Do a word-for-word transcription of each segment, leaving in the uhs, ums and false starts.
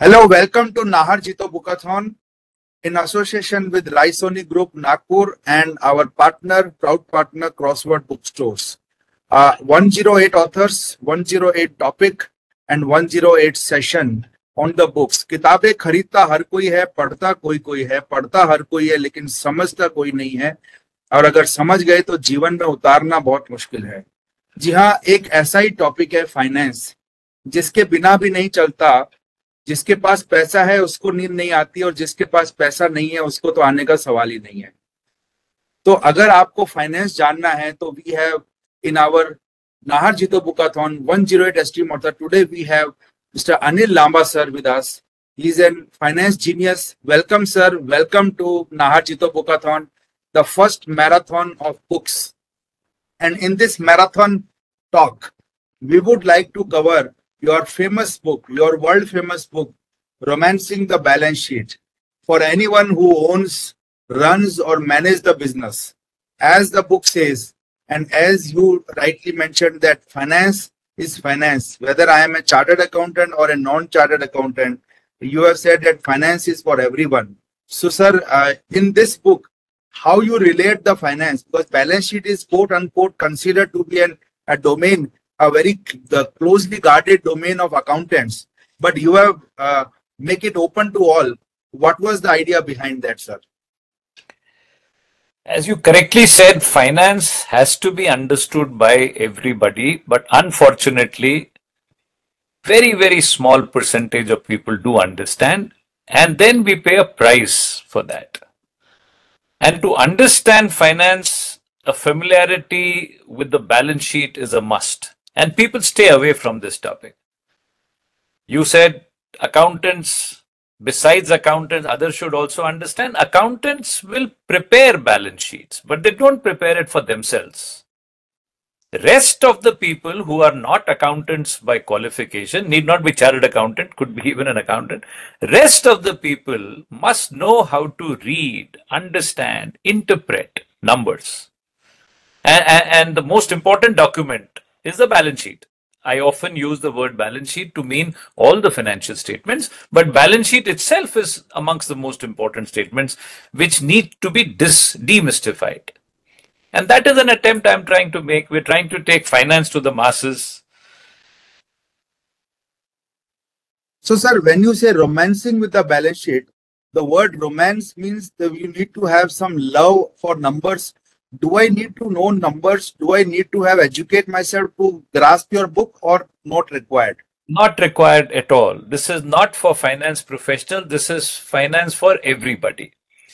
Hello, welcome to Nahar Jito Bookathon in association with Raisoni Group Nagpur and our partner, proud partner, Crossword Bookstores. Uh, one oh eight authors, one oh eight topic and one oh eight session on the books. किताबें खरीदता हर कोई है, पढ़ता कोई कोई है, पढ़ता हर कोई है, लेकिन समझता कोई नहीं है, और अगर समझ गए तो जीवन में उतारना बहुत मुश्किल है। जी हाँ, एक ऐसा ही टॉपिक है फाइनेंस, जिसके बिना भी नहीं चलता। जिसके पास पैसा है उसको नींद नहीं आती, और जिसके पास पैसा नहीं है उसको तो आने का सवाल ही नहीं है। तो अगर आपको फाइनेंस जानना है तो we have in our Nahar Jito Bookathon one oh eight esteemed author. Today we have Mister Anil Lamba sir with us. He is a finance genius. Welcome sir. Welcome to Nahar Jito Bookathon, the first marathon of books. And in this marathon talk, we would like to cover your famous book, your world famous book, Romancing the Balance Sheet, for anyone who owns, runs or manages the business. As the book says, and as you rightly mentioned, that finance is finance. Whether I am a chartered accountant or a non-chartered accountant, you have said that finance is for everyone. So sir, uh, in this book, how you relate the finance, because balance sheet is quote unquote considered to be an, a domain, a very the closely guarded domain of accountants, but you have uh, make it open to all. What was the idea behind that, sir? As you correctly said, finance has to be understood by everybody, but unfortunately, very, very small percentage of people do understand, and then we pay a price for that. And to understand finance, a familiarity with the balance sheet is a must. And people stay away from this topic. You said accountants, besides accountants, others should also understand. Accountants will prepare balance sheets, but they don't prepare it for themselves. The rest of the people who are not accountants by qualification, need not be chartered accountant, could be even an accountant. Rest of the people must know how to read, understand, interpret numbers. And, and, and the most important document is the balance sheet. I often use the word balance sheet to mean all the financial statements, but balance sheet itself is amongst the most important statements which need to be dis demystified. And that is an attempt I'm trying to make. We're trying to take finance to the masses. So sir, when you say romancing with the balance sheet, the word romance means that you need to have some love for numbers. Do I need to know numbers? Do I need to have educate myself to grasp your book, or not required? Not required at all. This is not for finance professionals. This is finance for everybody.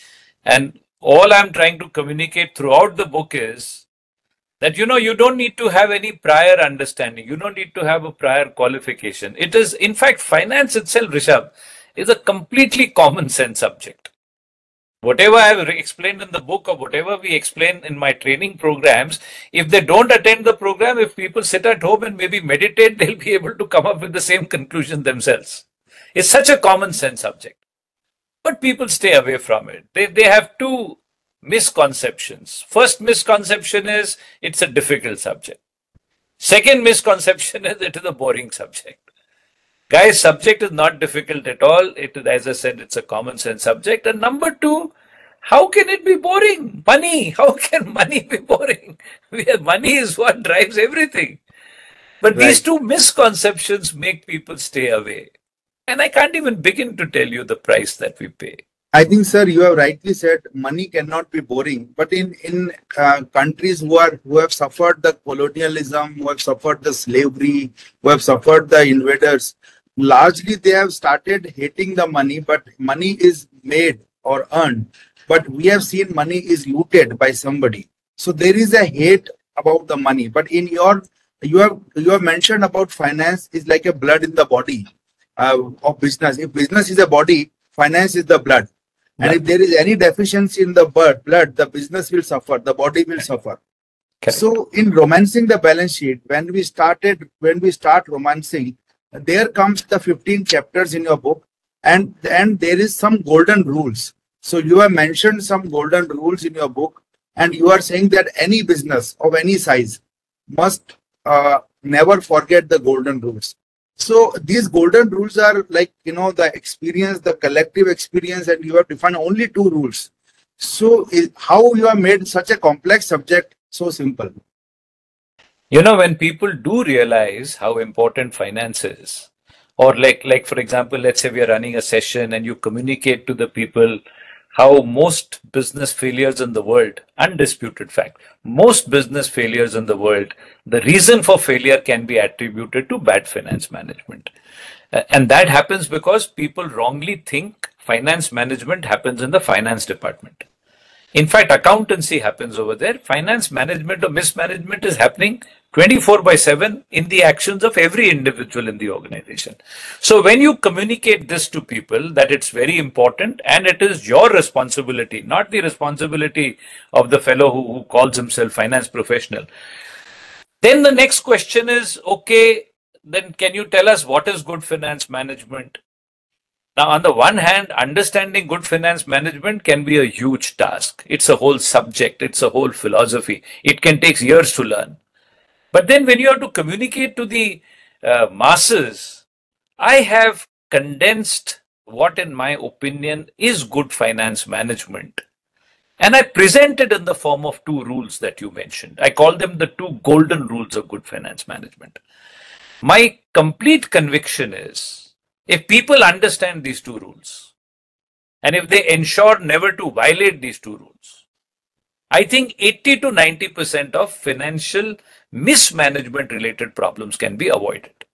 And all I'm trying to communicate throughout the book is that, you know, you don't need to have any prior understanding. You don't need to have a prior qualification. It is, in fact, finance itself, Rishabh, is a completely common sense subject. Whatever I have explained in the book or whatever we explain in my training programs, if they don't attend the program, if people sit at home and maybe meditate, they'll be able to come up with the same conclusion themselves. It's such a common sense subject. But people stay away from it. They, they have two misconceptions. First misconception is it's a difficult subject. Second misconception is it is a boring subject. Guys, subject is not difficult at all. It is, as I said, it's a common sense subject. And number two, how can it be boring? Money. How can money be boring? Money is what drives everything. But right. These two misconceptions make people stay away. And I can't even begin to tell you the price that we pay. I think, sir, you have rightly said money cannot be boring. But in in uh, countries who are who have suffered the colonialism, who have suffered the slavery, who have suffered the invaders, largely they have started hating the money. But money is made or earned. But we have seen money is looted by somebody. So there is a hate about the money. But in your you have you have mentioned about finance is like a blood in the body. Uh, of business. If business is a body, finance is the blood. And yeah. If there is any deficiency in the blood, blood, the business will suffer, the body will suffer. Okay. So in romancing the balance sheet, when we started, when we start romancing, there comes the fifteen chapters in your book, and, and there is some golden rules. So you have mentioned some golden rules in your book, and you are saying that any business of any size must uh, never forget the golden rules. So these golden rules are like, you know, the experience, the collective experience, and you have defined only two rules. So is, how you have made such a complex subject so simple? You know, when people do realize how important finance is, or like, like for example, let's say we are running a session and you communicate to the people how most business failures in the world, undisputed fact, most business failures in the world, the reason for failure can be attributed to bad finance management. Uh, And that happens because people wrongly think finance management happens in the finance department. In fact, accountancy happens over there. Finance management or mismanagement is happening twenty-four by seven in the actions of every individual in the organization. So when you communicate this to people that it's very important and it is your responsibility, not the responsibility of the fellow who, who calls himself finance professional, then the next question is, okay, then can you tell us what is good finance management? Now, on the one hand, understanding good finance management can be a huge task. It's a whole subject, it's a whole philosophy. It can take years to learn. But then, when you have to communicate to the uh, masses, I have condensed what, in my opinion, is good finance management. And I present it in the form of two rules that you mentioned. I call them the two golden rules of good finance management. My complete conviction is, if people understand these two rules, and if they ensure never to violate these two rules, I think eighty to ninety percent of financial mismanagement related problems can be avoided.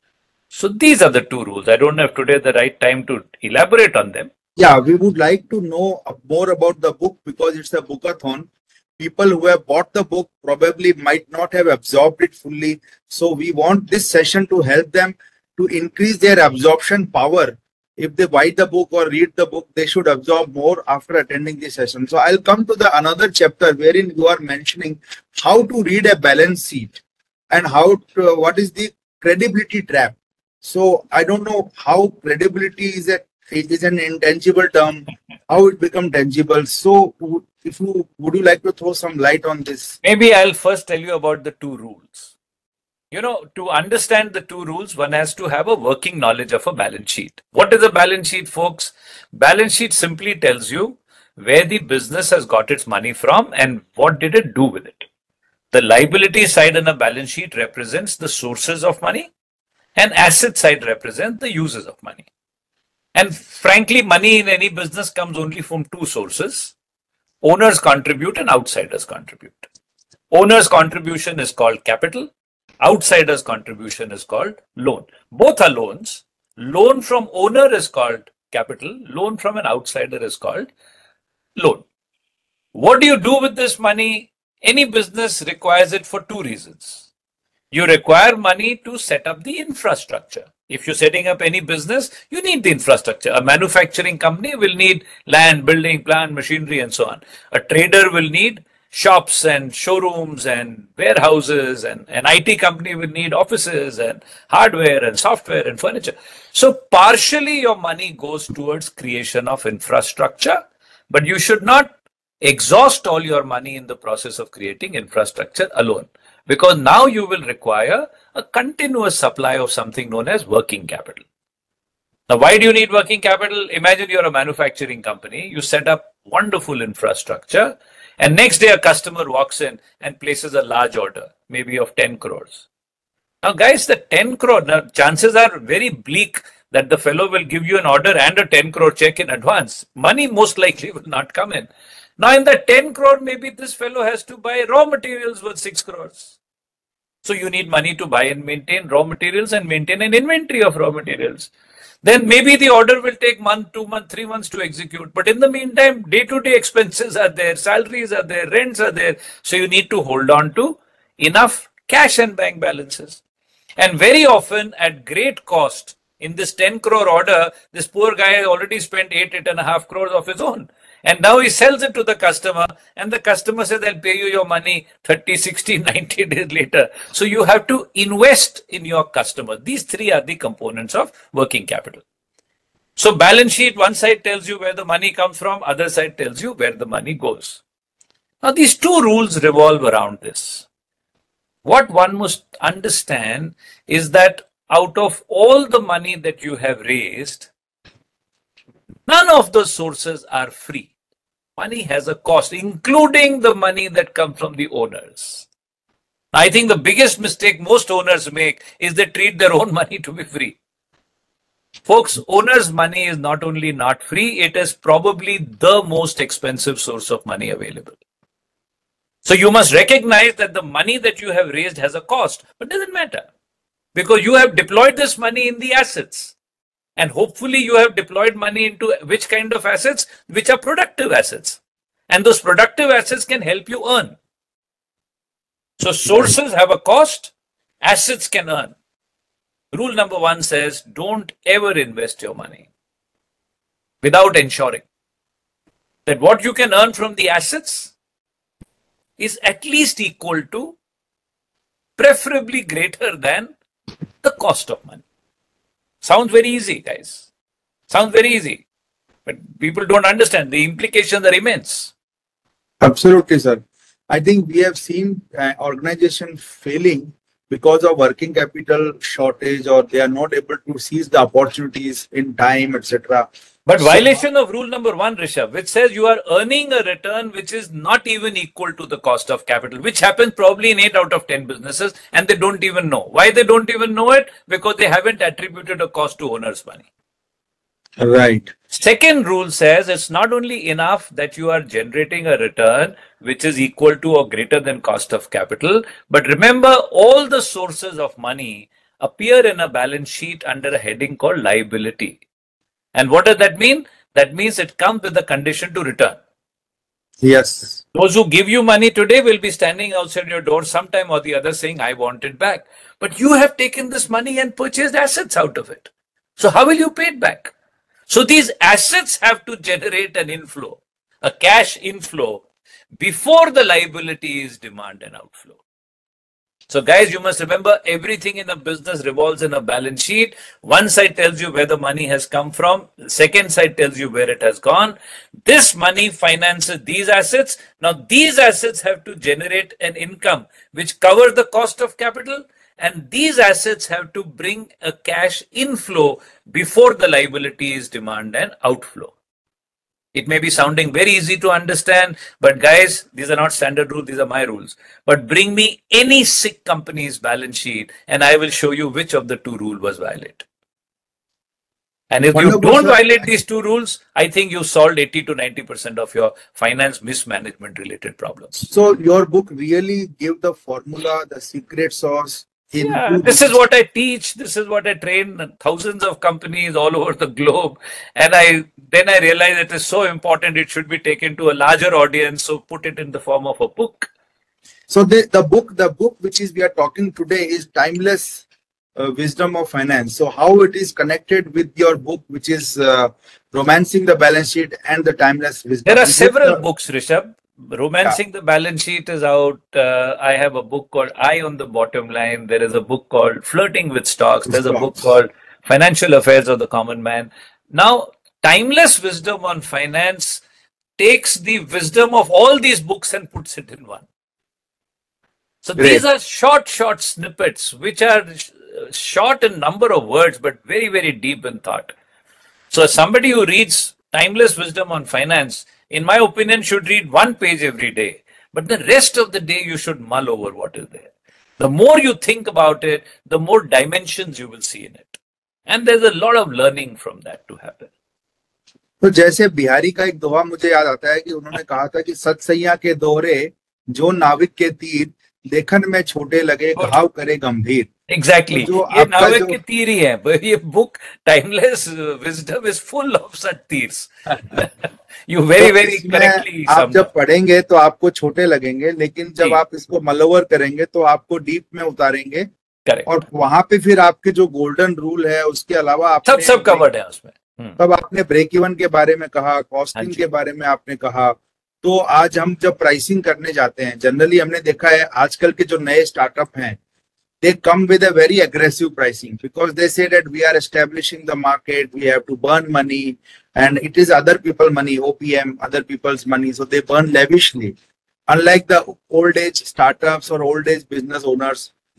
So these are the two rules. I don't have today the right time to elaborate on them. Yeah, we would like to know more about the book because it's a bookathon. People who have bought the book probably might not have absorbed it fully. So we want this session to help them to increase their absorption power. If they buy the book or read the book, they should absorb more after attending this session. So I'll come to the another chapter wherein you are mentioning how to read a balance sheet and how to, what is the credibility trap. So I don't know how credibility is a is an intangible term, how it become tangible. So if you would you like to throw some light on this? Maybe I'll first tell you about the two rules. You know, to understand the two rules, one has to have a working knowledge of a balance sheet. What is a balance sheet, folks? Balance sheet simply tells you where the business has got its money from and what did it do with it. The liability side in a balance sheet represents the sources of money, and asset side represents the uses of money. And frankly, money in any business comes only from two sources. Owners contribute and outsiders contribute. Owners' contribution is called capital. Outsiders' contribution is called loan. Both are loans. Loan from owner is called capital. Loan from an outsider is called loan. What do you do with this money? Any business requires it for two reasons. You require money to set up the infrastructure. If you're setting up any business, you need the infrastructure. A manufacturing company will need land, building, plant, machinery, and so on. A trader will need shops and showrooms and warehouses, and an I T company will need offices and hardware and software and furniture. So partially your money goes towards creation of infrastructure, but you should not exhaust all your money in the process of creating infrastructure alone, because now you will require a continuous supply of something known as working capital. Now, why do you need working capital? Imagine you're a manufacturing company, you set up wonderful infrastructure, and next day a customer walks in and places a large order, maybe of ten crores. Now, guys, the ten crore, now chances are very bleak that the fellow will give you an order and a ten crore check in advance. Money most likely will not come in. Now, in the ten crore, maybe this fellow has to buy raw materials worth six crores. So you need money to buy and maintain raw materials and maintain an inventory of raw materials. Then maybe the order will take month, two months, three months to execute. But in the meantime, day-to-day expenses are there, salaries are there, rents are there. So you need to hold on to enough cash and bank balances. And very often at great cost, in this ten crore order, this poor guy has already spent eight, eight and a half crores of his own. And now he sells it to the customer, and the customer says, I'll pay you your money thirty, sixty, ninety days later. So you have to invest in your customer. These three are the components of working capital. So balance sheet, one side tells you where the money comes from, other side tells you where the money goes. Now these two rules revolve around this. What one must understand is that out of all the money that you have raised, none of the sources are free. Money has a cost, including the money that comes from the owners. I think the biggest mistake most owners make is they treat their own money to be free. Folks, owners' money is not only not free, it is probably the most expensive source of money available. So you must recognize that the money that you have raised has a cost, but it doesn't matter because you have deployed this money in the assets. And hopefully you have deployed money into which kind of assets? Which are productive assets. And those productive assets can help you earn. So sources have a cost, assets can earn. Rule number one says, don't ever invest your money without ensuring that what you can earn from the assets is at least equal to, preferably greater than, the cost of money. Sounds very easy, guys. Sounds very easy. But people don't understand. The implications are immense. Absolutely, sir. I think we have seen uh, organization failing because of working capital shortage, or they are not able to seize the opportunities in time, et cetera. But so, violation of rule number one, Rishabh, which says you are earning a return which is not even equal to the cost of capital, which happens probably in eight out of ten businesses, and they don't even know. Why they don't even know it? Because they haven't attributed a cost to owner's money. Right. Second rule says it's not only enough that you are generating a return which is equal to or greater than cost of capital, but remember all the sources of money appear in a balance sheet under a heading called liability. And what does that mean? That means it comes with a condition to return. Yes. Those who give you money today will be standing outside your door sometime or the other saying, I want it back. But you have taken this money and purchased assets out of it. So how will you pay it back? So these assets have to generate an inflow, a cash inflow, before the liability is demand and outflow. So guys, you must remember everything in a business revolves in a balance sheet. One side tells you where the money has come from. The second side tells you where it has gone. This money finances these assets. Now these assets have to generate an income which covers the cost of capital. And these assets have to bring a cash inflow before the liability is demand and outflow. It may be sounding very easy to understand, but guys, these are not standard rules, these are my rules. But bring me any sick company's balance sheet and I will show you which of the two rules was violated. And if you don't violate these two rules, I think you solved eighty to ninety percent of your finance mismanagement related problems. So your book really gave the formula, the secret sauce. Yeah, this is what I teach. This is what I train thousands of companies all over the globe. And I then I realized it is so important. It should be taken to a larger audience. So put it in the form of a book. So the, the book, the book which is we are talking today is Timeless uh, Wisdom of Finance. So how it is connected with your book, which is uh, Romancing the Balance Sheet and the Timeless Wisdom. There are is several the, books, Rishabh. Romancing yeah. the Balance Sheet is out. Uh, I have a book called Eye on the Bottom Line. There is a book called Flirting with Stocks. There's a book called Financial Affairs of the Common Man. Now, Timeless Wisdom on Finance takes the wisdom of all these books and puts it in one. So Great. These are short, short snippets, which are short in number of words, but very, very deep in thought. So somebody who reads Timeless Wisdom on Finance, in my opinion, should read one page every day. But the rest of the day, you should mull over what is there. The more you think about it, the more dimensions you will see in it. And there's a lot of learning from that to happen. तो जैसे बिहारी का एक दोहा मुझे याद आता है कि उन्होंने कहा था कि सतसैया के दोहरे जो नाविक के तीर देखन में छोटे लगे घाव करे गंभीर. Exactly. तो ये नाविक के तीर ही है. But ये book Timeless Wisdom is full of such tears. You very very correctly. आप जब पढ़ेंगे तो आपको छोटे लगेंगे, लेकिन जब आप इसको मलओवर करेंगे तो आपको डीप में उतारेंगे. Correct. और वहां पे फिर आपके जो गोल्डन रूल है उसके अलावा आप सब सब कवर्ड है उसमें. तब आपने ब्रेक इवन के बारे में कहा, कॉस्टिंग के बारे में आपने कहा. तो आज हम जब प्राइसिंग करने जाते हैं, जनरली हमने देखा है आजकल के जो नए स्टार्टअप हैं, they come with a very aggressive pricing because they say that we are establishing the market, we have to burn money, and it is other people's money, O P M, other people's money, so they burn lavishly. Unlike the old age startups or old age business owners,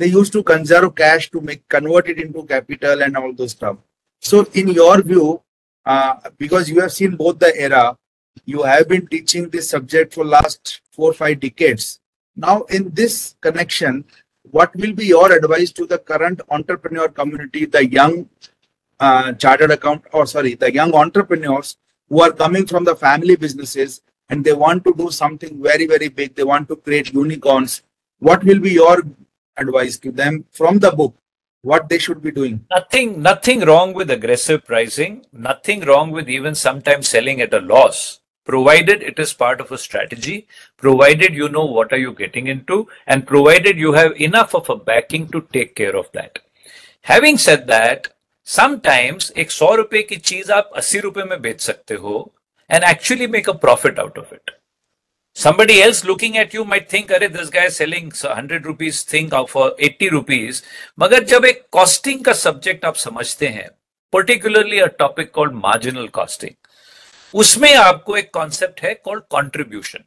they used to conserve cash to make convert it into capital and all those stuff. So in your view, uh, because you have seen both the era, you have been teaching this subject for last four five decades. Now in this connection, what will be your advice to the current entrepreneur community, the young uh, chartered account, or sorry, the young entrepreneurs who are coming from the family businesses and they want to do something very, very big, they want to create unicorns? What will be your advice to them from the book, what they should be doing? Nothing, nothing wrong with aggressive pricing, nothing wrong with even sometimes selling at a loss, provided it is part of a strategy, provided you know what are you getting into, and provided you have enough of a backing to take care of that. Having said that, sometimes एक सौ रुपए की चीज आप अस्सी रुपए में बेच सकते हो and actually make a profit out of it. Somebody else looking at you might think, अरे this guy is selling one hundred rupees thing for eighty rupees. मगर जब एक costing का subject आप समझते हैं, particularly a topic called marginal costing, उसमें आपको एक concept है called contribution.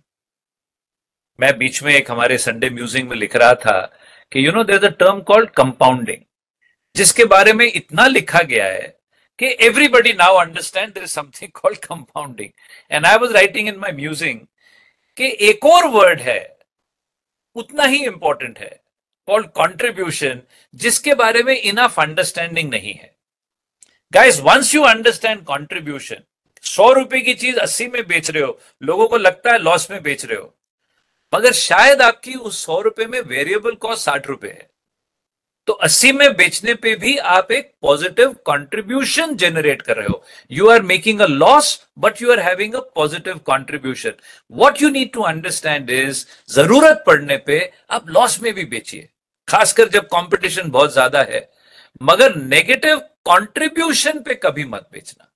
मैं बीच में एक हमारे Sunday Musing में लिख रहा था कि you know there's a term called compounding, जिसके बारे में इतना लिखा गया है कि everybody now understand there is something called compounding. And I was writing in my musing कि एक और वर्ड है उतना ही इंपॉर्टेंट है कॉल्ड कंट्रीब्यूशन, जिसके बारे में इनफ अंडरस्टैंडिंग नहीं है. Guys, once you understand contribution, सौ रुपए की चीज अस्सी में बेच रहे हो, लोगों को लगता है लॉस में बेच रहे हो, मगर शायद आपकी उस सौ रुपए में वेरिएबल कॉस्ट साठ रुपए है, तो अस्सी में बेचने पे भी आप एक पॉजिटिव कंट्रीब्यूशन जनरेट कर रहे हो. You are making a loss but you are having a positive contribution. What you need to understand is, जरूरत पड़ने पे आप लॉस में भी बेचिए, खासकर जब कंपटीशन बहुत ज्यादा है, मगर नेगेटिव कंट्रीब्यूशन पे कभी मत बेचना.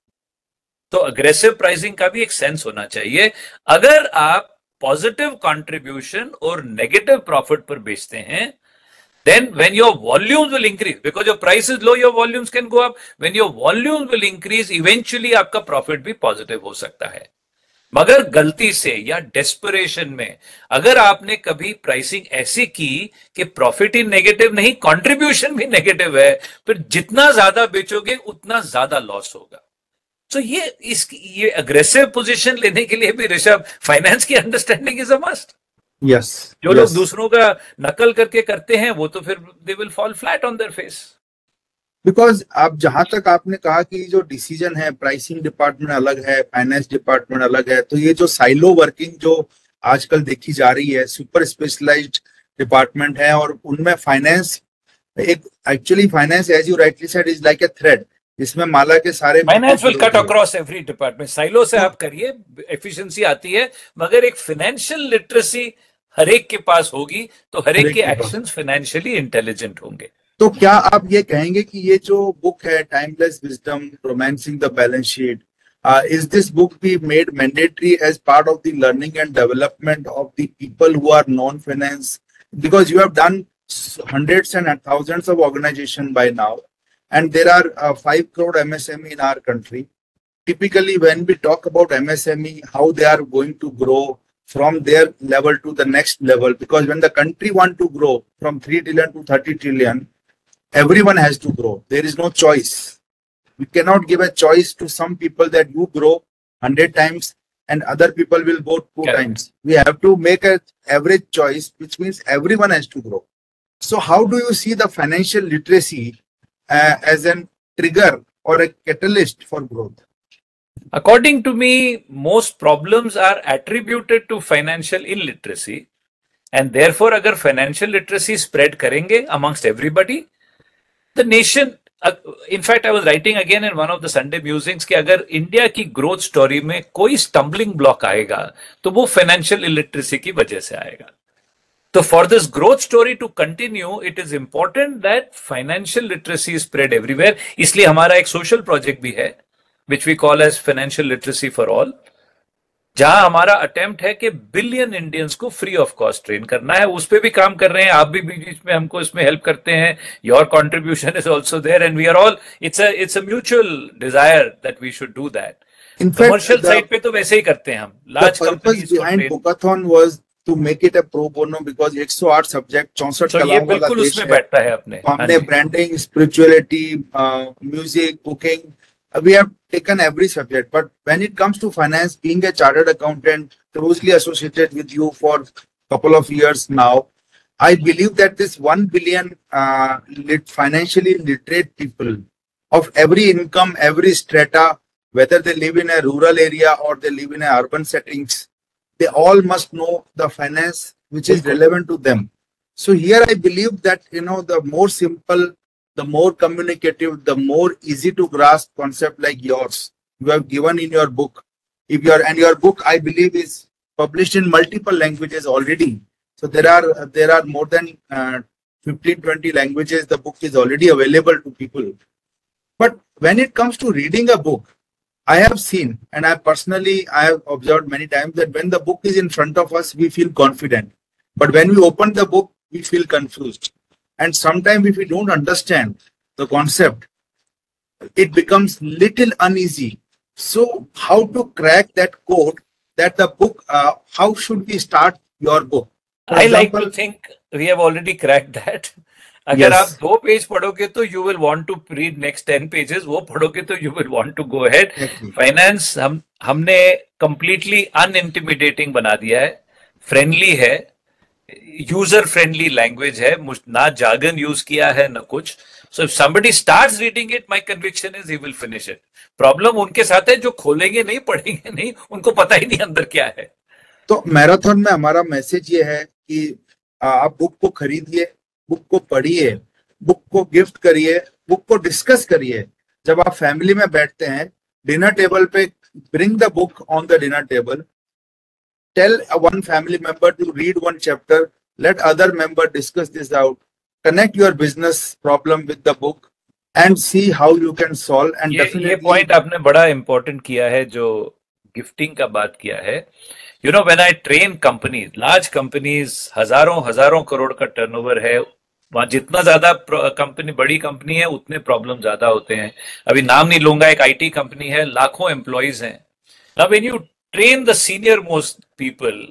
तो अग्रेसिव प्राइसिंग का भी एक सेंस होना चाहिए. अगर आप पॉजिटिव कंट्रीब्यूशन और नेगेटिव प्रॉफिट पर बेचते हैं, then when your volumes will increase, because your price is low, your volumes can go up. When your volumes will increase, eventually आपका profit भी positive हो सकता है. मगर गलती से या desperation में अगर आपने कभी प्राइसिंग ऐसी की कि प्रॉफिट ही नेगेटिव नहीं, कंट्रीब्यूशन भी नेगेटिव है, फिर जितना ज्यादा बेचोगे उतना ज्यादा लॉस होगा. तो so ये इसकी ये अग्रेसिव पोजीशन लेने के लिए भी ऋषभ, फाइनेंस की understanding is a must. Yes. जो लोग दूसरों का नकल करके करते हैं वो तो फिर they will fall flat on their face. Because आप जहां तक आपने कहा कि जो डिसीजन है, प्राइसिंग डिपार्टमेंट अलग है, फाइनेंस डिपार्टमेंट अलग है, तो ये जो साइलो वर्किंग जो आजकल देखी जा रही है, सुपर स्पेशलाइज्ड डिपार्टमेंट है, और उनमें फाइनेंस एक actually finance as you rightly said is like a thread, इसमें माला के सारे finance will cut across every department. Silo से आप करिए, एफिशिएंसी आती है, मगर एक फाइनेंशियल लिटरेसी हर एक के पास होगी तो हर एक के एक्शंस फाइनेंशियली इंटेलिजेंट होंगे. तो क्या आप ये कहेंगे कि ये जो बुक है, timeless wisdom, romancing the balance sheet, is this book be made mandatory as part of the learning and development of the people who are non finance? Because you have done hundreds and thousands of organizations by now, and there are uh, five crore M S M E in our country. Typically, when we talk about M S M E, how they are going to grow from their level to the next level, because when the country want to grow from three trillion to thirty trillion, everyone has to grow. There is no choice. We cannot give a choice to some people that you grow one hundred times and other people will go two Correct. times. We have to make an average choice, which means everyone has to grow. So how do you see the financial literacy uh, as a trigger or a catalyst for growth? According to me, most problems are attributed to financial illiteracy, and therefore अगर financial literacy spread करेंगे amongst everybody, the nation, uh, in fact I was writing again in one of the Sunday musings कि अगर India की growth story में कोई stumbling block आएगा तो वो financial illiteracy की वजह से आएगा. So for this growth story to continue, it is important that financial literacy is spread everywhere. इसलिए हमारा एक social project भी है, which we call as financial literacy for all, जहां हमारा अटेम्प्ट है कि बिलियन इंडियंस को फ्री ऑफ कॉस्ट ट्रेन करना है. उस पर भी काम कर रहे हैं, आप भी बीच में हमको इसमें हेल्प करते हैं. Your contribution is also there and we are all, it's a it's a mutual desire that we should do that. Commercial side पे तो वैसे ही करते हैं हम. Large companies behind Bokathon was to make it a pro bono because one oh eight subject चौसठ तो ये कलाओं वाला बिल्कुल देश उसमें है. बैठता है अपने. हाँ हमने जी. Branding, spirituality, music, cooking, we have taken every subject. But when it comes to finance, being a chartered accountant, closely associated with you for a couple of years now, I believe that this one billion uh, lit financially literate people of every income, every strata, whether they live in a rural area or they live in a urban settings, they all must know the finance which is relevant to them. So here I believe that, you know, the more simple, the more communicative, the more easy to grasp concept like yours, you have given in your book. If your and your book, I believe, is published in multiple languages already. So there are there are more than uh, fifteen, twenty languages. The book is already available to people. But when it comes to reading a book, I have seen, and I personally I have observed many times that when the book is in front of us, we feel confident. But when we open the book, we feel confused. And sometimes if we don't understand the concept, it becomes little uneasy. So how to crack that code that the book, uh, how should we start your book? For I example, like to think we have already cracked that. अगर Yes. आप दो page पढ़ोगे तो you will want to read next ten pages, वो पढ़ोगे तो you will want to go ahead. Exactly. Finance हम हमने completely unintimidating बना दिया है, friendly है, यूजर फ्रेंडली लैंग्वेज है, मुझ- ना jargon यूज किया है ना कुछ. So if somebody starts reading it, my conviction is he will finish it. Problem उनके साथ है जो खोलेंगे नहीं, पढ़ेंगे नहीं, उनको पता ही नहीं अंदर क्या है. तो मैराथन में हमारा मैसेज ये है कि आ, आप बुक को खरीदिए, बुक को पढ़िए, बुक को गिफ्ट करिए, बुक को डिस्कस करिए. जब आप फैमिली में बैठते हैं डिनर टेबल पे, bring the book on the dinner table, tell one family member to read one chapter, let other member discuss this out, connect your business problem with the book and see how you can solve. And ये ये point आपने बड़ा important किया है जो gifting का बात किया है. You know when I train companies, large companies, हजारों हजारों करोड़ का टर्नओवर है, वहां जितना ज्यादा कंपनी बड़ी कंपनी है उतने प्रॉब्लम ज्यादा होते हैं. अभी नाम नहीं लूंगा, एक आईटी कंपनी है, लाखों एम्प्लॉइज हैं. Now when you train the senior most people,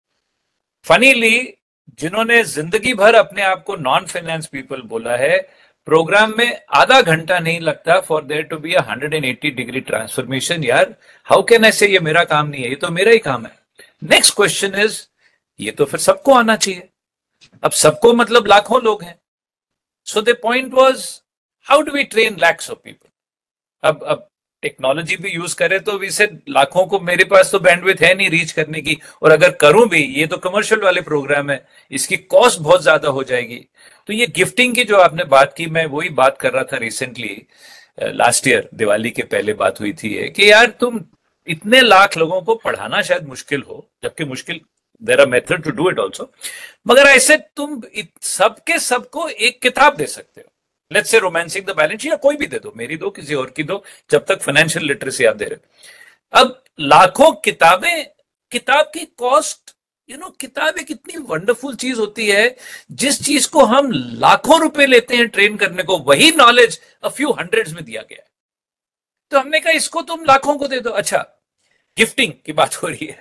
funnily जिन्होंने जिंदगी भर अपने आप को नॉन फाइनेंस पीपल बोला है, प्रोग्राम में आधा घंटा नहीं लगता for there to be a hundred eighty degree transformation. यार हाउ कैन आई से ये मेरा काम नहीं है, ये तो मेरा ही काम है. नेक्स्ट क्वेश्चन इज, ये तो फिर सबको आना चाहिए. अब सबको मतलब लाखों लोग हैं. So the point was how do we train lakhs of people. अब अब टेक्नोलॉजी भी यूज करें तो इसे लाखों को, मेरे पास तो बैंडविड्थ है नहीं रीच करने की, और अगर करूं भी, ये तो कमर्शियल वाले प्रोग्राम है, इसकी कॉस्ट बहुत ज्यादा हो जाएगी. तो ये गिफ्टिंग की जो आपने बात की, मैं वही बात कर रहा था रिसेंटली, लास्ट ईयर दिवाली के पहले बात हुई थी ये, कि यार तुम इतने लाख लोगों को पढ़ाना शायद मुश्किल हो, जबकि मुश्किल, there are method to do it also, मगर ऐसे तुम सबके सबको एक किताब दे सकते हो. Let's say romancing the balance sheet, या कोई भी दे दो, मेरी दो, किसी और की दो, जब तक फाइनेंशियल लिटरेसी आप दे रहे हो. अब लाखों किताबें, किताब की कॉस्ट, यू नो, किताब एक इतनी वंडरफुल चीज होती है, जिस चीज को हम लाखों रुपए लेते हैं ट्रेन करने को, वही नॉलेज अ फ्यू हंड्रेड्स में दिया गया है. तो हमने कहा इसको तुम लाखों को दे दो. अच्छा, गिफ्टिंग की बात हो रही है,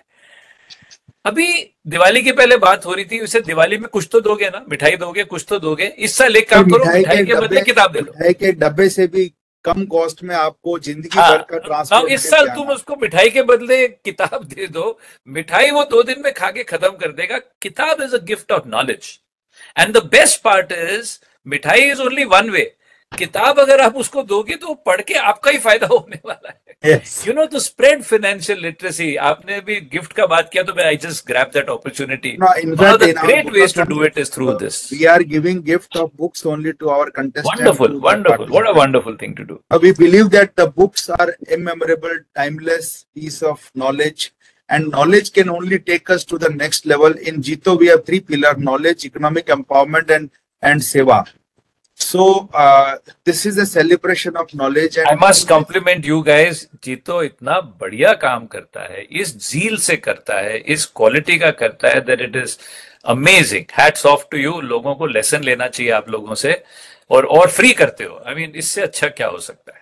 अभी दिवाली के पहले बात हो रही थी, उसे दिवाली में कुछ तो दोगे ना, मिठाई दोगे, कुछ तो दोगे. इस साल एक काम करो, मिठाई के बदले किताब दे दो. मिठाई के डब्बे से भी कम कॉस्ट में आपको जिंदगी हाँ, भर का ट्रांसपोर्ट. इस साल तुम उसको मिठाई के बदले किताब दे दो. मिठाई वो दो दिन में खा के खत्म कर देगा. किताब is a gift of knowledge. And the best part is, mithai is only one way. किताब अगर आप उसको दोगे तो पढ़ के आपका ही फायदा होने वाला है. You know, to spread financial literacy. आपने भी गिफ्ट का बात किया, तो मैं I just grab that opportunity. No, in fact, in our great ways to book, do it is through this. we are giving gift of books only to our contestants. Wonderful, to the wonderful. What a participants. wonderful thing to do. Uh, we believe that the books are immemorable, timeless piece of knowledge, and knowledge can only take us to the next level. In Jito, we have three pillars: knowledge, economic empowerment, and and seva. So uh, this is a celebration of knowledge. And I must compliment you guys. जीतो इतना बढ़िया काम करता है, इस जील से करता है, इस क्वालिटी का करता है, that it is amazing. Hats off to you. लोगों को लेसन लेना चाहिए आप लोगों से, और और फ्री करते हो. I mean, इससे अच्छा क्या हो सकता है.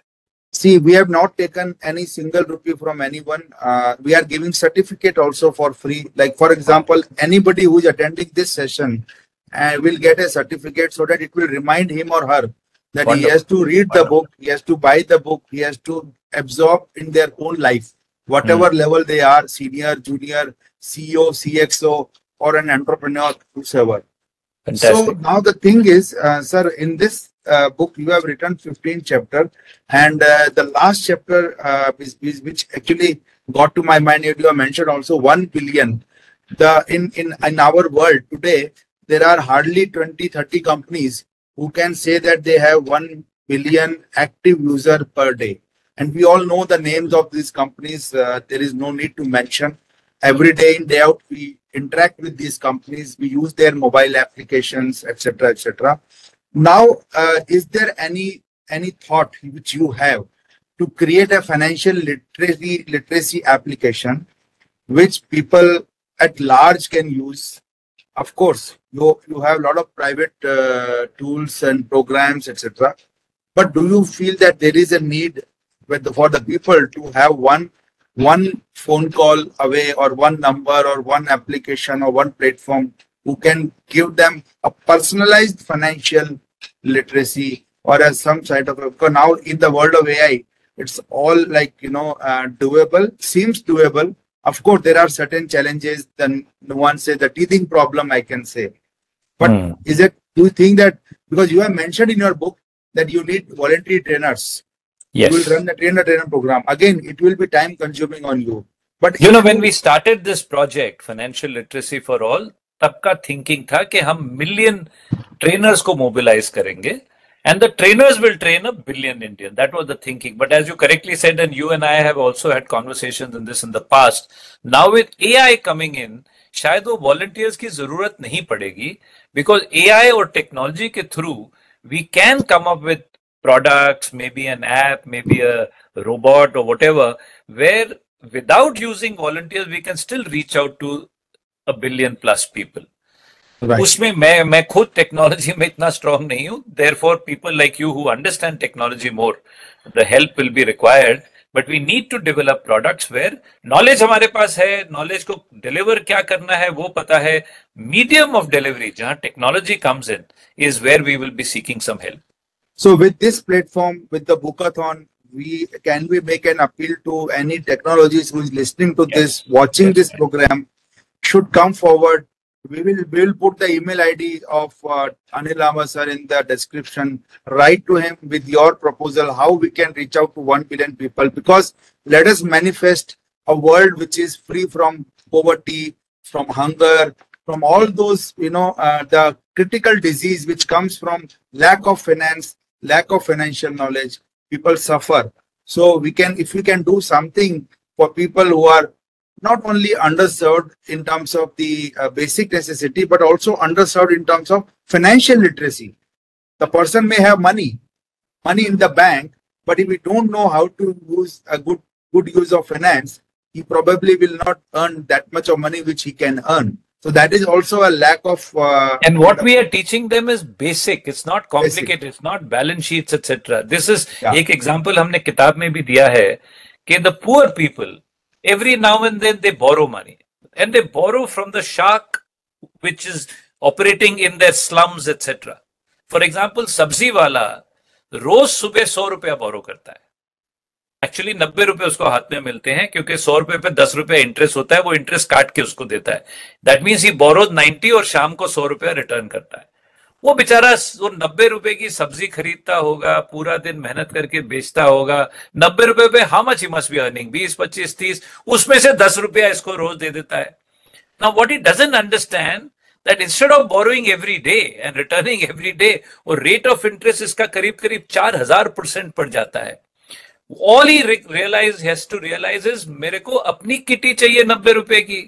See, we have not taken any single rupee from anyone. Uh, we are giving certificate also for free. Like, for example, anybody who is attending this session uh, will get a certificate so that it will remind him or her that he Wonderful. has to read the Wonderful. book, he has to buy the book, he has to absorb in their own life, whatever level they are, senior, junior, C E O, C X O, or an entrepreneur, whosoever. So Fantastic. now the thing is, uh, sir, in this uh, book you have written fifteen chapter, and uh, the last chapter uh, is, is which actually got to my mind. You have mentioned also one billion. The in in in our world today there are hardly twenty thirty companies who can say that they have one billion active user per day, and we all know the names of these companies. Uh, there is no need to mention. Every day in day out we interact with these companies, we use their mobile applications, etc., etc. Now, uh, is there any any thought which you have to create a financial literacy literacy application which people at large can use? Of course, you you have a lot of private uh, tools and programs, etc. But do you feel that there is a need with the, for the people to have one one phone call away, or one number, or one application, or one platform who can give them a personalized financial literacy, or as some side of a, because now in the world of A I, it's all like, you know, uh, doable, seems doable. Of course, there are certain challenges. Then the one say the teething problem, I can say. But Hmm. is it, do you think that, because you have mentioned in your book that you need voluntary trainers, Yes. you will run the trainer trainer program. Again, it will be time consuming on you. But You know, when we started this project, Financial Literacy for All, तब का thinking था कि हम million trainers को mobilize करेंगे, and the trainers will train a billion Indian. That was the thinking. But as you correctly said, and you and I have also had conversations in this in the past, now with A I coming in, शायद वो volunteers की जरूरत नहीं पड़ेगी, because A I और technology के through we can come up with products, maybe an app, maybe a robot or whatever, where without using volunteers we can still reach out to a billion plus people. right. उसमें मैं मैं खुद technology में इतना strong नहीं हूं, therefore people like you who understand technology more, the help will be required, but we need to develop products where knowledge हमारे पास है, knowledge को deliver क्या करना है वो पता है, medium of delivery जहां technology comes in is where we will be seeking some help. So with this platform, with the Bookathon, we can we make an appeal to any technologies who is listening to Yes. this, watching Yes. this program, should come forward. We will we will put the email I D of uh, Anil Lamba sir in the description. Write to him with your proposal how we can reach out to one billion people, because let us manifest a world which is free from poverty, from hunger, from all those, you know, uh, the critical disease which comes from lack of finance, lack of financial knowledge. People suffer. So we can, if we can do something for people who are not only underserved in terms of the uh, basic necessity, but also underserved in terms of financial literacy. The person may have money, money in the bank, but if we don't know how to use a good good use of finance, he probably will not earn that much of money which he can earn. So that is also a lack of. Uh, And what we are teaching them is basic. It's not complicated. Basic. It's not balance sheets, et cetera. This is Yeah. एक example हमने किताब में भी दिया है कि the poor people every now and then they borrow money, and they borrow from the shark which is operating in their slums, et cetera. For example, सब्जी वाला रोज सुबह सौ रुपया बोरो करता है. एक्चुअली नब्बे रुपए उसको हाथ में मिलते हैं क्योंकि सौ रुपए पे दस रुपए इंटरेस्ट होता है, वो इंटरेस्ट काट के उसको देता है. That means he borrows ninety और शाम को सौ रुपया रिटर्न करता है. वो बेचारा वो नब्बे रुपए की सब्जी खरीदता होगा, पूरा दिन मेहनत करके बेचता होगा, नब्बे रुपए पे how much he must be earning, बीस पच्चीस तीस, उसमें से दस रुपया इसको रोज दे देता है. Now what he doesn't understand that instead of borrowing every day and returning every day, वो rate of interest इसका करीब करीब चार हजार परसेंट पड़ जाता है. All he realize has to realize is मेरे को अपनी किटी चाहिए नब्बे रुपए की,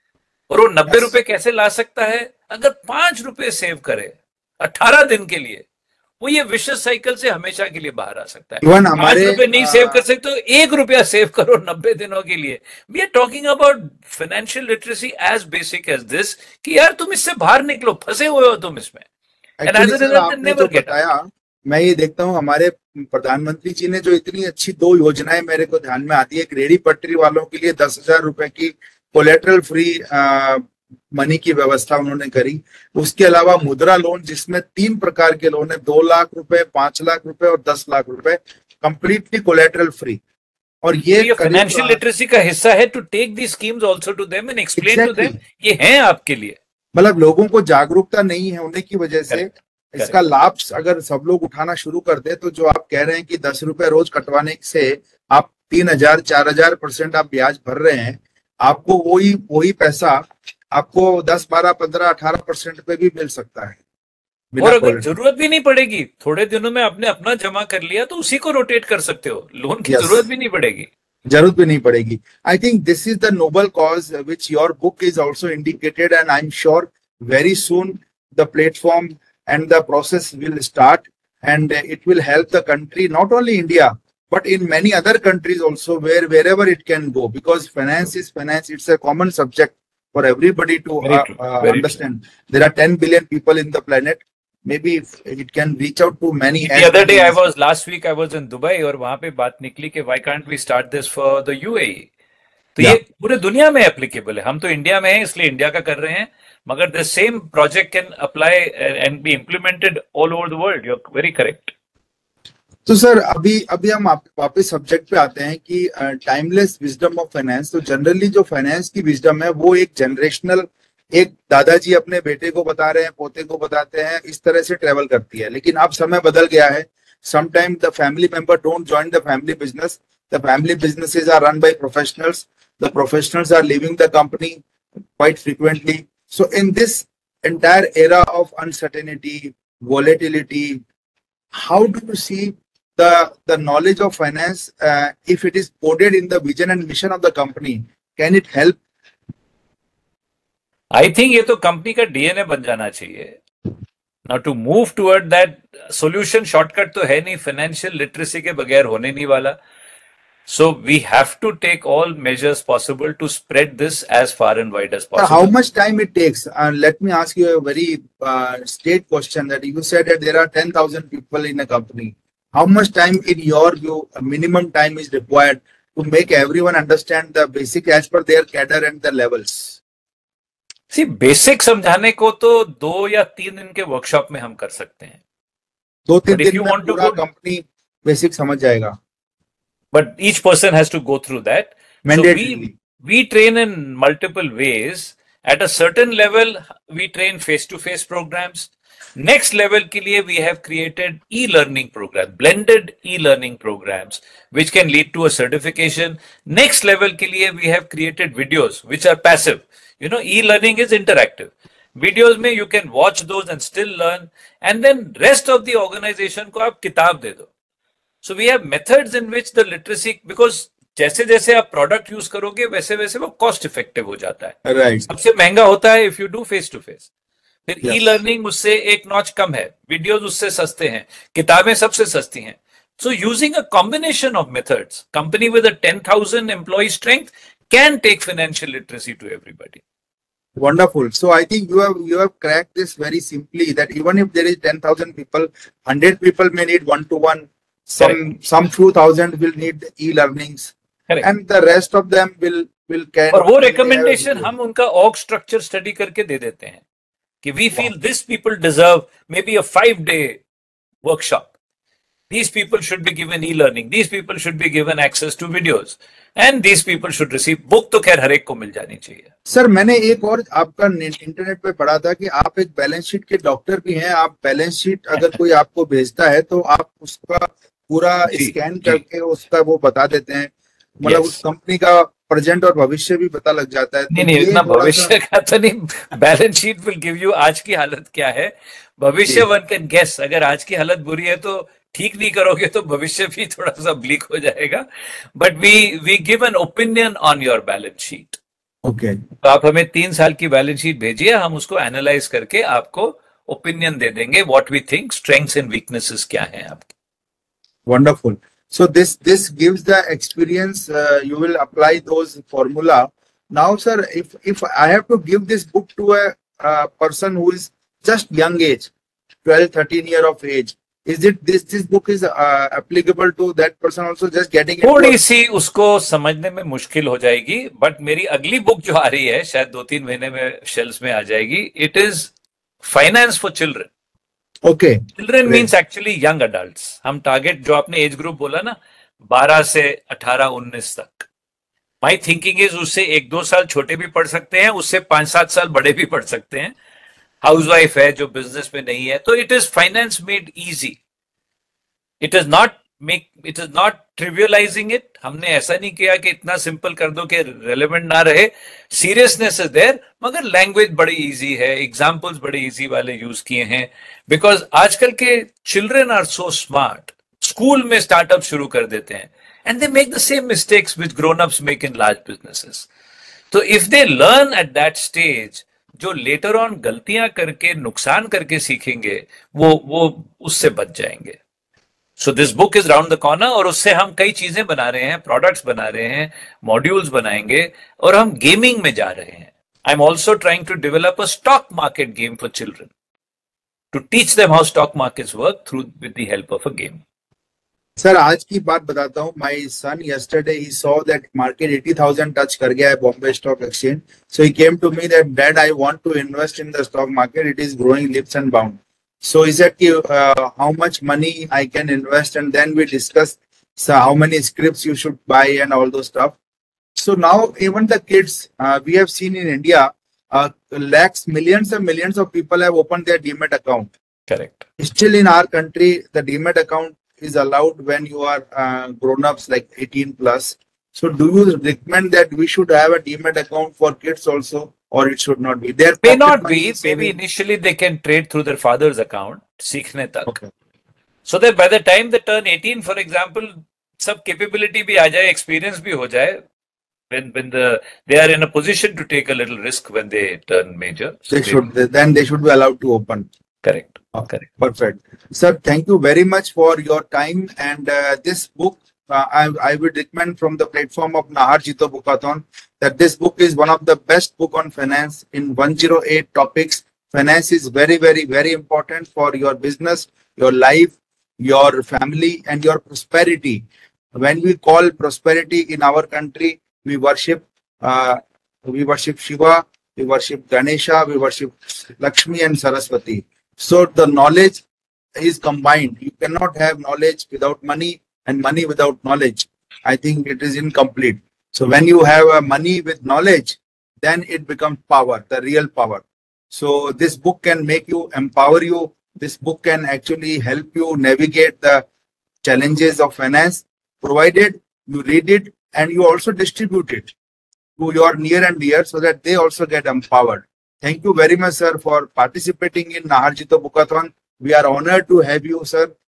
और वो नब्बे Yes. रुपए कैसे ला सकता है? अगर पांच रुपए सेव करे अठारह दिन के लिए, वो ये विशेष साइकिल से हमेशा के लिए बाहर आ सकता है. Even पांच हमारे रुपए नहीं uh, सेव कर सकते तो एक रुपया सेव करो नब्बे दिनों के लिए. We are talking about financial literacy as basic as this कि यार तुम इससे बाहर निकलो, फंसे हुए हो तुम इसमें. And as Actually, a sir, result, they आपने never जो get out. बताया मैं ये देखता हूँ हमारे प्रधानमंत्री जी ने जो इतनी अच्छी दो योजनाएं मेरे को ध्यान में आती है, एक रेहड़ी पटरी वालों के लिए दस हजार रुपए की कोलेटरल फ्री मनी की व्यवस्था उन्होंने करी। उसके अलावा मुद्रा लोन, जिसमें तीन प्रकार के लोन है, दो लाख रुपए, पांच लाख रुपए और दस लाख रुपए, कंप्लीटली कोलेटरल फ्री। और ये ये फाइनेंशियल लिटरेसी का हिस्सा है, to take the schemes also to them and explain to them ये हैं आपके लिए। मतलब लोगों को जागरूकता नहीं है होने की वजह से Correct. इसका Correct. लाभ अगर सब लोग उठाना शुरू कर दे तो जो आप कह रहे हैं कि दस रुपए रोज कटवाने से आप तीन हजार चार हजार परसेंट आप ब्याज भर रहे हैं, आपको वही वही पैसा आपको दस बारह पंद्रह अठारह परसेंट पे भी मिल सकता है। और अगर जरूरत भी नहीं पड़ेगी, थोड़े दिनों में आपने अपना जमा कर लिया तो उसी को रोटेट कर सकते हो, लोन की yes. जरूरत भी नहीं पड़ेगी जरूरत भी नहीं पड़ेगी। I think this is the noble cause which your book is also indicated, and I am sure very soon the platform and the process will start, and it will help the country, not only India but in many other countries also, where wherever it can go, because finance is finance. It's a common subject for everybody to uh, uh, understand. There are ten billion people in the planet. Maybe if it can reach out to many. The other day I was last week I was in Dubai और वहां पे बात निकली कि why can't we start this for the U A E? तो yeah. ये पूरे दुनिया में एप्लीकेबल है। हम तो इंडिया में हैं इसलिए इंडिया का कर रहे हैं, मगर the same project can apply and be implemented all over the world. You are very correct. तो सर अभी अभी हम वापस सब्जेक्ट पे आते हैं कि टाइमलेस विजडम ऑफ फाइनेंस। तो जनरली जो फाइनेंस की विजडम है वो एक जनरेशनल, एक दादाजी अपने बेटे को बता रहे हैं, पोते को बताते हैं, इस तरह से ट्रेवल करती है। लेकिन अब समय बदल गया है। Sometime the family member don't join the family business, the family businesses are run by professionals, the professionals are leaving the company quite frequently. So in this entire era of uncertainty, volatility, how do you see the the knowledge of finance, uh, if it is coded in the vision and mission of the company, can it help? I think ये तो company का DNA बन जाना चाहिए। Now to move toward that solution, shortcut तो है नहीं, financial literacy के बगैर होने नहीं वाला। So we have to take all measures possible to spread this as far and wide as possible. How much time it takes? And uh, let me ask you a very uh, straight question. That you said that there are ten thousand people in a company. How much time, in your view, a minimum time is required to make everyone understand the basic as per their cadre and the levels? See, basic समझाने को तो दो या तीन दिन के workshop में हम कर सकते हैं। दो तीन दिन में पूरा कंपनी बेसिक समझ जाएगा। But each person has to go through that. So we, we train in multiple ways. At a certain level, we train face-to-face programs. Next level के लिए we have created e-learning programs, blended e-learning programs, which can lead to a certification. Next level के लिए we have created videos, which are passive. You know, e-learning is interactive. Videos में you can watch those and still learn. And then rest of the organization को आप किताब दे दो। So we have methods in which the literacy, because जैसे जैसे आप product use करोगे वैसे वैसे वो कॉस्ट इफेक्टिव हो जाता है। right. सबसे महंगा होता है if you do face to face. फिर ई लर्निंग उससे एक नॉच कम है, वीडियोस उससे सस्ते हैं, किताबें सबसे सस्ती हैं। So using a combination of methods, company with a ten thousand employee strength can take financial literacy to everybody. Wonderful. So I think you have you have cracked this very simply, that even if there is ten thousand people, one hundred people may need one to one. Some Correct. some few thousand will need e-learnings, Correct. and the rest of them will will can. और वो recommendation हम उनका org structure study करके दे देते हैं कि we feel wow. this people deserve maybe a five day workshop. These people should be given e-learning. These people should be given access to videos, and these people should receive book. तो खैर हर एक को मिल जानी चाहिए। Sir मैंने एक और आपका इंटरनेट पे पढ़ा था कि आप एक बैलेंस शीट के डॉक्टर भी हैं। आप बैलेंस शीट अगर कोई आपको भेजता है तो आप उसका पूरा स्कैन करके उसका वो बता देते हैं, मतलब उस कंपनी का प्रेजेंट और भविष्य भी पता लग जाता है। नहीं नहीं, इतना भविष्य का तो नहीं। Balance sheet will give you आज की हालत क्या है, भविष्य वन कैन गेस। अगर आज की हालत बुरी है तो ठीक नहीं करोगे तो भविष्य भी थोड़ा सा ब्लीक हो जाएगा। But we we give an opinion on your balance sheet. Okay, तो आप हमें तीन साल की बैलेंस शीट भेजिए, हम उसको एनालाइज करके आपको ओपिनियन दे देंगे, what we think strengths and weaknesses क्या हैं आपके। Wonderful. So this this gives the experience. Uh, you will apply those formula. Now, sir, if if I have to give this book to a uh, person who is just young age, twelve, thirteen year of age, is it this this book is uh, applicable to that person also, just getting into थोड़ी a- सी उसको समझने में मुश्किल हो जाएगी, but मेरी अगली book जो आ रही है शायद दो तीन महीने में शेल्फ्स में आ जाएगी. It is finance for children. okay, children great. Means actually young adults. हम टारगेट जो आपने एज ग्रुप बोला ना, बारह से अठारह उन्नीस तक. माई थिंकिंग इज उससे एक दो साल छोटे भी पढ़ सकते हैं, उससे पांच सात साल बड़े भी पढ़ सकते हैं. हाउसवाइफ है जो बिजनेस में नहीं है, तो it is finance made easy. It is not make it is not trivialising it. हमने ऐसा नहीं किया कि इतना सिंपल कर दो कि रेलेवेंट ना रहे. सीरियसनेस इज देयर, मगर लैंग्वेज बड़ी इजी है, एग्जाम्पल्स बड़े इजी वाले यूज किए हैं. बिकॉज आजकल के children are so smart. School में स्टार्टअप शुरू कर देते हैं, and they make the same mistakes which grown ups make in large businesses. तो if they learn at that stage, जो लेटर ऑन गलतियां करके नुकसान करके सीखेंगे, वो वो उससे बच जाएंगे. So this book is round the corner, और उससे हम कई चीजें बना रहे हैं, प्रोडक्ट्स बना रहे हैं, मॉड्यूल्स बनाएंगे, और हम गेमिंग में जा रहे हैं. I am also trying to develop a stock market game for children, to teach them how stock markets work through with the help of a game. Sir आज की बात बताता हूँ. My son yesterday he saw that market eighty thousand touch कर गया है Bombay stock exchange. So he came to me that dad, I want to invest in the stock market. It is growing leaps and bounds. So he said uh, how much money I can invest, and then we discussed so how many scripts you should buy and all those stuff. So now even the kids, uh, we have seen in India, uh, lakhs, millions and millions of people have opened their Demat account. Correct. Still in our country, the Demat account is allowed when you are uh, grown-ups like eighteen plus. So do you recommend that we should have a Demat account for kids also, or it should not be? There May not be. Maybe initially they can trade through their father's account, सीखने तक. Okay. So that by the time they turn eighteen, for example, सब capability भी आ जाए, experience भी हो जाए, when when the they are in a position to take a little risk when they turn major. So They should then they should be allowed to open. Correct. Okay. Correct. Perfect. Sir, thank you very much for your time. And uh, this book, uh, I, I would recommend from the platform of Nahar Jito Bookathon that this book is one of the best book on finance in one oh eight topics. Finance is very, very, very important for your business, your life, your family, and your prosperity. When we call prosperity in our country, we worship, uh, we worship Shiva, we worship Ganesha, we worship Lakshmi and Saraswati. So the knowledge is combined. You cannot have knowledge without money, and money without knowledge, I think it is incomplete. So when you have a money with knowledge, then it becomes power, the real power. So this book can make you, empower you. This book can actually help you navigate the challenges of finance, provided you read it and you also distribute it to your near and dear so that they also get empowered. Thank you very much, sir, for participating in Nahar Jito Bookathon. We are honored to have you, sir.